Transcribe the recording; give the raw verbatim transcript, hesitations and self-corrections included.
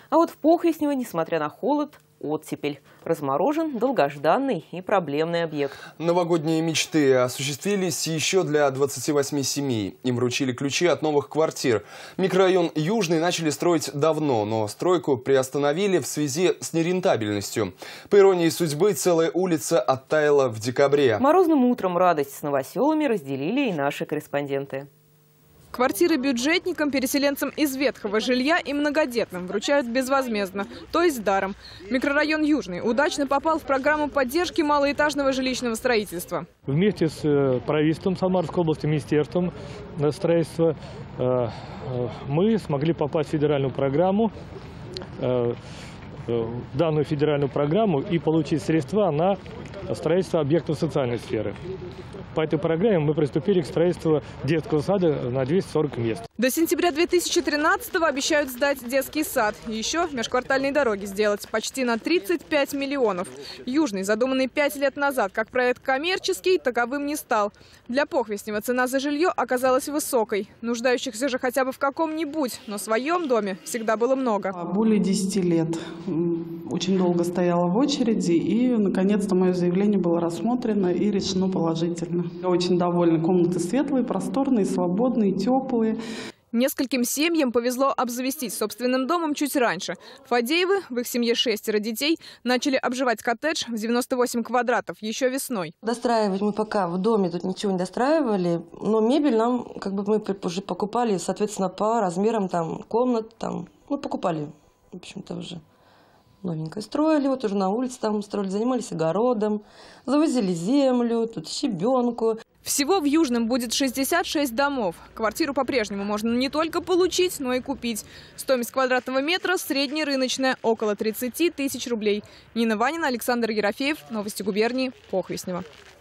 А вот в Похвеснево, несмотря на холод, оттепель. Разморожен долгожданный и проблемный объект. Новогодние мечты осуществились еще для двадцати восьми семей. Им вручили ключи от новых квартир. Микрорайон Южный начали строить давно, но стройку приостановили в связи с нерентабельностью. По иронии судьбы, целая улица оттаяла в декабре. Морозным утром радость с новоселами разделили и наши корреспонденты. Квартиры бюджетникам, переселенцам из ветхого жилья и многодетным вручают безвозмездно, то есть даром. Микрорайон Южный удачно попал в программу поддержки малоэтажного жилищного строительства. Вместе с правительством Самарской области, Министерством строительства мы смогли попасть в федеральную программу, в данную федеральную программу и получить средства на строительство объектов социальной сферы. По этой программе мы приступили к строительству детского сада на двести сорок мест. До сентября две тысячи тринадцатого обещают сдать детский сад. И еще межквартальные дороги сделать почти на тридцать пять миллионов. Южный, задуманный пять лет назад как проект коммерческий, таковым не стал. Для Похвеснева цена за жилье оказалась высокой. Нуждающихся же хотя бы в каком-нибудь, но своем доме всегда было много. Более десяти лет. Очень долго стояла в очереди, и наконец-то мое заявление было рассмотрено и решено положительно. Я очень довольна. Комнаты светлые, просторные, свободные, теплые. Нескольким семьям повезло обзавестись собственным домом чуть раньше. Фадеевы, в их семье шестеро детей, начали обживать коттедж в девяносто восемь квадратов еще весной. Достраивать мы пока в доме тут ничего не достраивали, но мебель нам как бы мы уже покупали, соответственно, по размерам там комнат, там, ну, покупали, в общем-то, уже. Новенькое строили, вот уже на улице там строили, занимались огородом, завозили землю, тут щебенку. Всего в Южном будет шестьдесят шесть домов. Квартиру по-прежнему можно не только получить, но и купить. Стоимость квадратного метра среднерыночная, около тридцати тысяч рублей. Нина Ванина, Александр Ерофеев. Новости губернии. Похвеснево.